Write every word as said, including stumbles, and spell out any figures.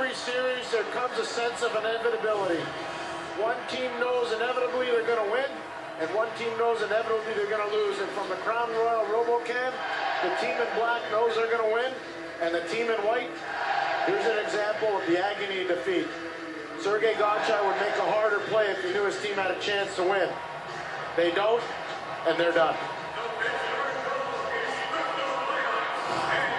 every series, there comes a sense of inevitability. One team knows inevitably they're going to win, and one team knows inevitably they're going to lose. And from the Crown Royal RoboCam, the team in black knows they're going to win, and the team in white, here's an example of the agony of defeat. Sergei Gonchar would make a harder play if he knew his team had a chance to win. They don't, and they're done.